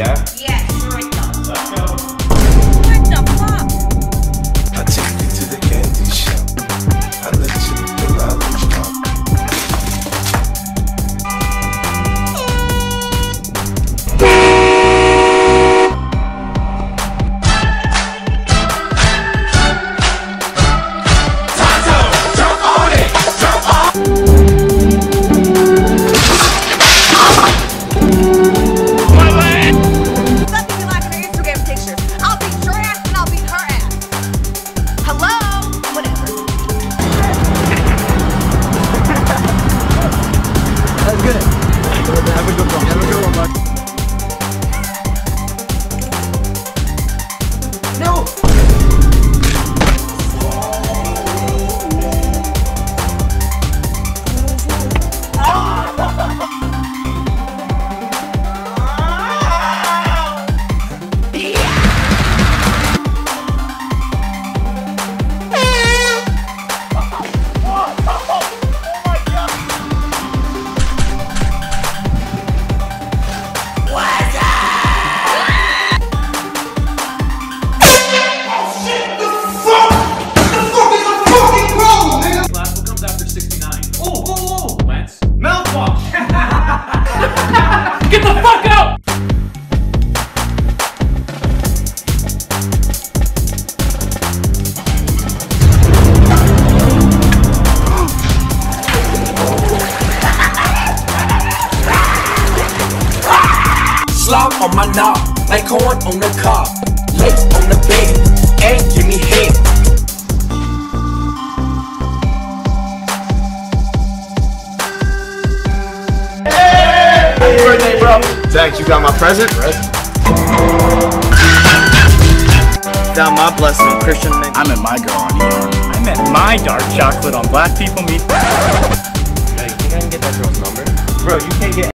Yeah? Yeah, sure it does. Let's go. What the fuck? I take you to the candy shop. I let you eat the lollipop. Get the fuck out! Slop on my knob, like corn on the cob. Legs on the bed, and give me head. Happy birthday, bro. Thanks, you got my present? Got my blessing, Christian. I met my girl on ER. I met my dark chocolate on Black People Meet. Hey, you think I can get that girl's number? Bro, you can't get